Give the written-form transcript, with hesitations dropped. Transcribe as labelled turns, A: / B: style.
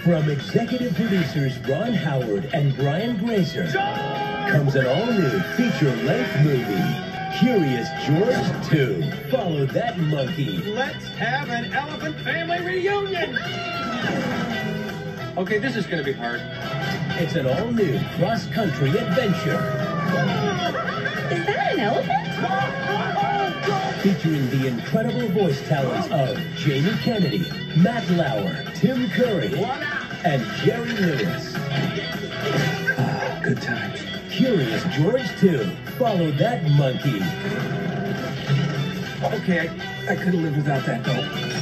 A: From executive producers Ron Howard and Brian Grazer comes an all-new feature-length movie, Curious George 2. Follow that monkey.
B: Let's have an elephant family reunion! Okay, this is going to be hard.
A: It's an all-new cross-country adventure.
C: Is that an elephant?
A: Featuring the incredible voice talents of Jamie Kennedy, Matt Lauer, Tim Curry, and Jerry Lewis.
B: Good times.
A: Curious George 2. Follow that monkey.
B: Okay, I could have lived without that, though.